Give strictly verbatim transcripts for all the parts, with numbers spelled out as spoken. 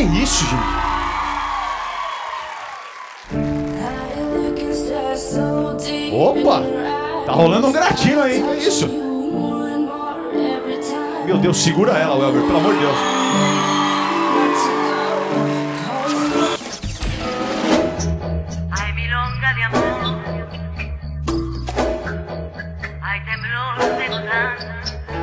isso, gente? Opa! Tá rolando um gratinho aí, que é isso? Meu Deus, segura ela, Welber, pelo amor de Deus. Ai, milonga de amor. Ai, temblor de gozar.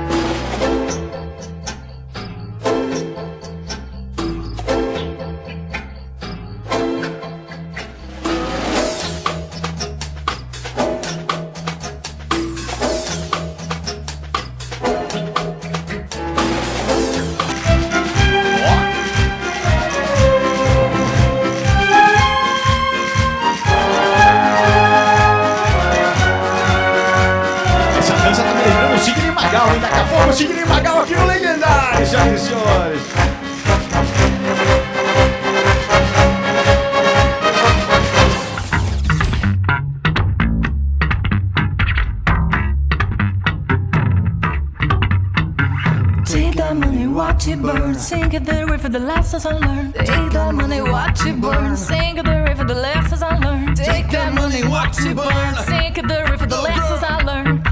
Daqui a pouco o Sidney Magal aqui no Legendário, senhoras e senhores. Take that money, watch it burn. Sink it the river, the lessons I learned. Take that money, watch it burn. Sink it the river, the lessons I learned. Take that money, watch it burn. Sink it the river, the lessons I learned.